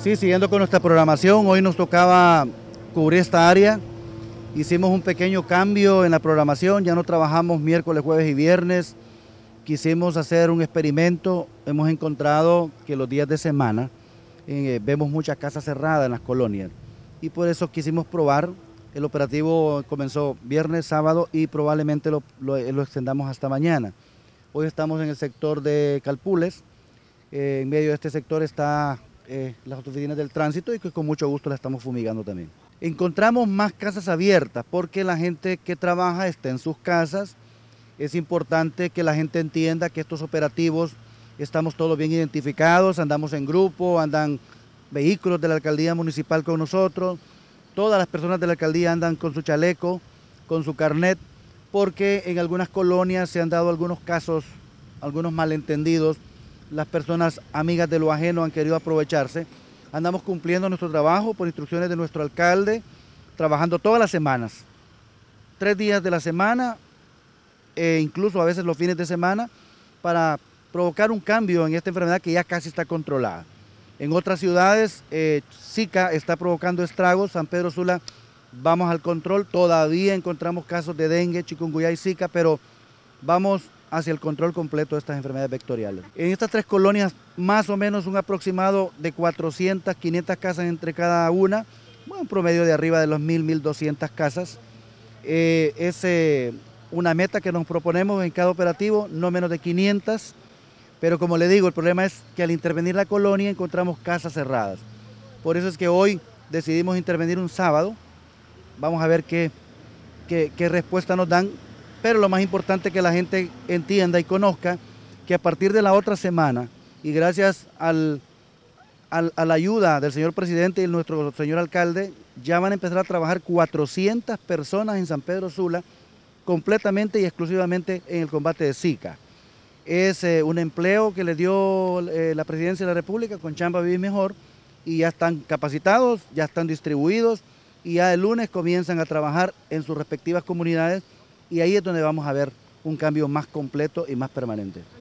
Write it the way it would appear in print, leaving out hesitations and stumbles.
Sí, siguiendo con nuestra programación, hoy nos tocaba cubrir esta área. Hicimos un pequeño cambio en la programación, ya no trabajamos miércoles, jueves y viernes. Quisimos hacer un experimento, hemos encontrado que los días de semana vemos muchas casas cerradas en las colonias y por eso quisimos probar. El operativo comenzó viernes, sábado y probablemente lo extendamos hasta mañana. Hoy estamos en el sector de Calpules. En medio de este sector está las oficinas del tránsito y que con mucho gusto la estamos fumigando también. Encontramos más casas abiertas porque la gente que trabaja está en sus casas. Es importante que la gente entienda que estos operativos estamos todos bien identificados, andamos en grupo, andan vehículos de la alcaldía municipal con nosotros, todas las personas de la alcaldía andan con su chaleco, con su carnet, porque en algunas colonias se han dado algunos casos, algunos malentendidos, las personas amigas de lo ajeno han querido aprovecharse. Andamos cumpliendo nuestro trabajo por instrucciones de nuestro alcalde, trabajando todas las semanas, 3 días de la semana, incluso a veces los fines de semana, para provocar un cambio en esta enfermedad que ya casi está controlada. En otras ciudades, Zika está provocando estragos. San Pedro Sula vamos al control, todavía encontramos casos de dengue, chikungunya y Zika, pero vamos hacia el control completo de estas enfermedades vectoriales. En estas 3 colonias, más o menos un aproximado de 400, 500 casas entre cada una, bueno, un promedio de arriba de los 1000, 1200 casas. Es una meta que nos proponemos en cada operativo, no menos de 500, pero como le digo, el problema es que al intervenir la colonia encontramos casas cerradas. Por eso es que hoy decidimos intervenir un sábado. Vamos a ver qué respuesta nos dan, pero lo más importante es que la gente entienda y conozca que a partir de la otra semana, y gracias a la ayuda del señor presidente y nuestro señor alcalde, ya van a empezar a trabajar 400 personas en San Pedro Sula, completamente y exclusivamente en el combate de Zika. Es un empleo que le dio la Presidencia de la República con Chamba Vivir Mejor, y ya están capacitados, ya están distribuidos y ya el lunes comienzan a trabajar en sus respectivas comunidades, y ahí es donde vamos a ver un cambio más completo y más permanente.